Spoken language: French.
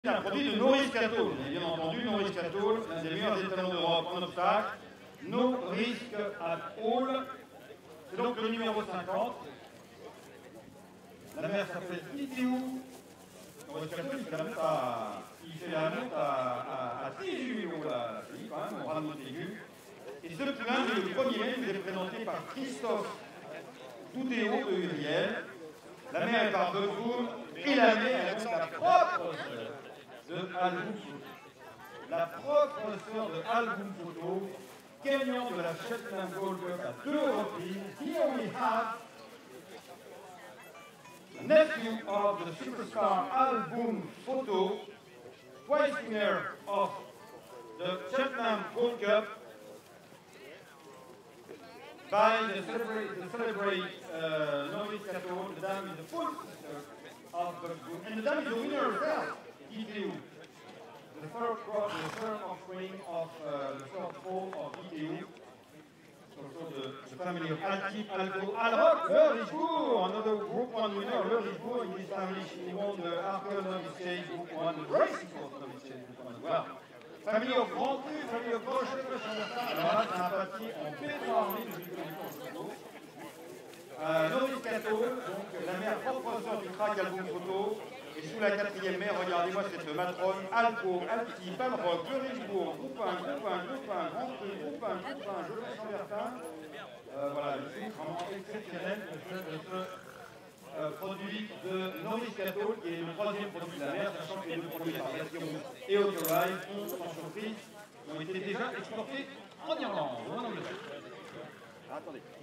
C'est un produit de Norris Cattle. Bien entendu, Norris Cattle, l'un des meilleurs étalons d'Europe en obstacle. No Risk at All. C'est donc le numéro 50. La mère s'appelle Itiou. Norris Cattle, il fait la monte à 18 euros la fille, quand même, on rame aigu. Et ce plein, le premier, nous est présenté par Christophe Doudéo de Uriel. La mère est par Bezoum et la mère est donc la propre sœur de Alboum Photo. La propre sœur de Alboum Photo, gagnant de la Shetland Gold Cup à 2 reprises. Here we have the nephew of the superstar Alboum Photo, twice winner of the Shetland Gold Cup by the celebrate Norris Cattle. The dame is the full sister of Bezoum, and the dame is the winner herself, Itiou. The third offspring of the third fall of Itiou. Also the family of Altif, Algo, Alroc, Le Richebourg, another Group 1 winner, Le Richebourg. In this family, she won the Arkel Novice Chase Group 1, the Racing Force Novice Chase Group 1 as well. Famille of Grand Cru, famille of Gauche, alors là, c'est un papier en pétrin en ligne de Photo. Norris Cattle, donc la mère propre sœur du crack Alboum Photo. Et sous la quatrième mère, regardez-moi cette matrone, Alco, Alti, Palroc, Le Richebourg, Groupe 1, Groupe 1, Groupe 1, Grand Cru, Groupe 1, Groupe 1, je vais Chambertin. Voilà, le film vraiment exceptionnel de ce produit de Norris Cattle, qui est le troisième produit de la mer, sachant que les deux premiers par Gaston et Autolive ont, sans surprise, ont été déjà exportés en Irlande, ou en Angleterre. Attendez.